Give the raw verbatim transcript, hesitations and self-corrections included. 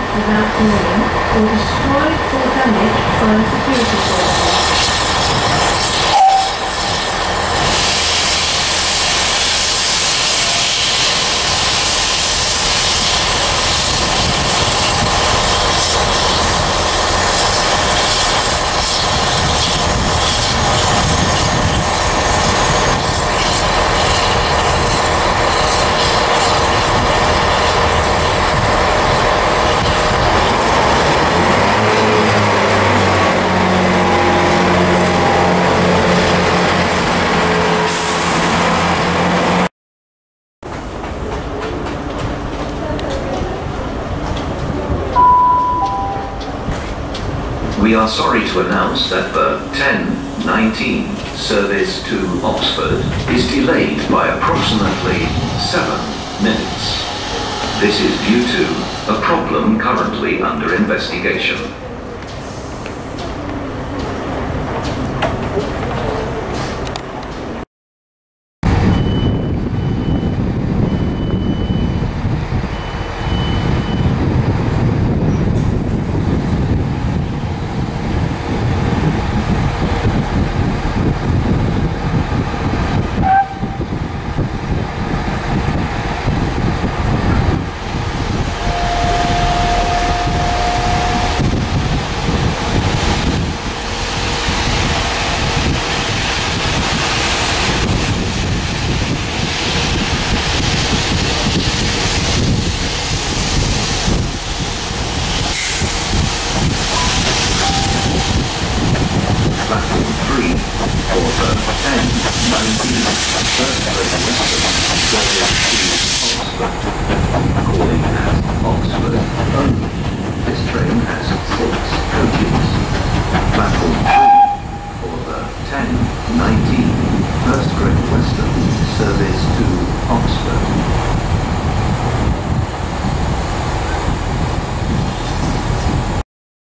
without warning or destroyed or damaged by the security forces. We are sorry to announce that the ten nineteen service to Oxford is delayed by approximately seven minutes. This is due to a problem currently under investigation. Platform three, quarter ten, nineteen, first railway service to Oxford. Calling at Oxford only. This train has six